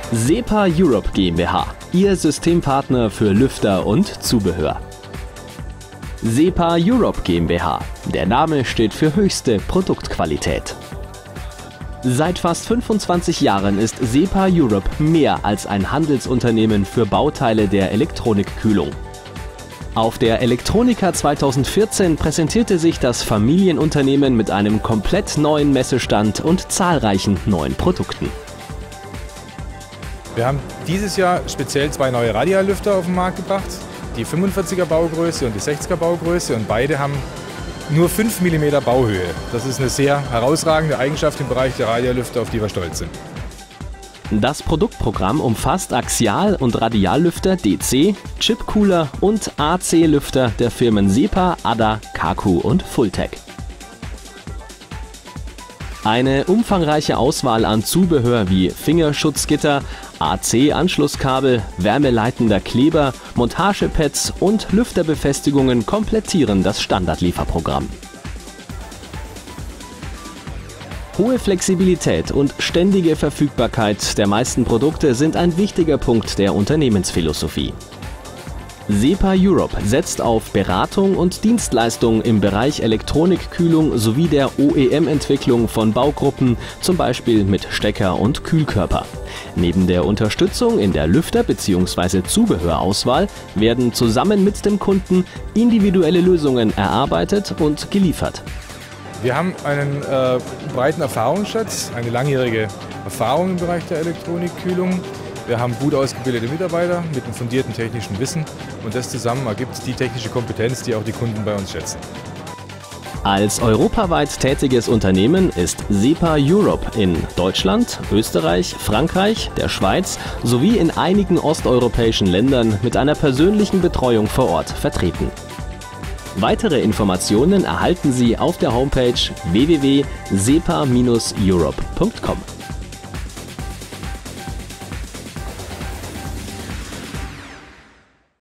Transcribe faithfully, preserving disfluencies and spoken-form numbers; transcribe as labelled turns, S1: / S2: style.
S1: SEPA Europe GmbH, Ihr Systempartner für Lüfter und Zubehör. SEPA Europe GmbH, der Name steht für höchste Produktqualität. Seit fast fünfundzwanzig Jahren ist SEPA Europe mehr als ein Handelsunternehmen für Bauteile der Elektronikkühlung. Auf der Elektronika zweitausendvierzehn präsentierte sich das Familienunternehmen mit einem komplett neuen Messestand und zahlreichen neuen Produkten.
S2: Wir haben dieses Jahr speziell zwei neue Radiallüfter auf den Markt gebracht, die fünfundvierziger Baugröße und die sechziger Baugröße, und beide haben nur fünf Millimeter Bauhöhe. Das ist eine sehr herausragende Eigenschaft im Bereich der Radiallüfter, auf die wir stolz sind.
S1: Das Produktprogramm umfasst Axial- und Radiallüfter D C, Chipcooler und A C-Lüfter der Firmen SEPA, A D A, Kaku und Fulltech. Eine umfangreiche Auswahl an Zubehör wie Fingerschutzgitter, A C-Anschlusskabel, wärmeleitender Kleber, Montagepads und Lüfterbefestigungen komplettieren das Standardlieferprogramm. Hohe Flexibilität und ständige Verfügbarkeit der meisten Produkte sind ein wichtiger Punkt der Unternehmensphilosophie. SEPA Europe setzt auf Beratung und Dienstleistung im Bereich Elektronikkühlung sowie der O E M-Entwicklung von Baugruppen, zum Beispiel mit Stecker und Kühlkörper. Neben der Unterstützung in der Lüfter- bzw. Zubehörauswahl werden zusammen mit dem Kunden individuelle Lösungen erarbeitet und geliefert.
S2: Wir haben einen äh, breiten Erfahrungsschatz, eine langjährige Erfahrung im Bereich der Elektronikkühlung. Wir haben gut ausgebildete Mitarbeiter mit einem fundierten technischen Wissen, und das zusammen ergibt die technische Kompetenz, die auch die Kunden bei uns schätzen.
S1: Als europaweit tätiges Unternehmen ist SEPA Europe in Deutschland, Österreich, Frankreich, der Schweiz sowie in einigen osteuropäischen Ländern mit einer persönlichen Betreuung vor Ort vertreten. Weitere Informationen erhalten Sie auf der Homepage w w w punkt sepa Bindestrich europe punkt com.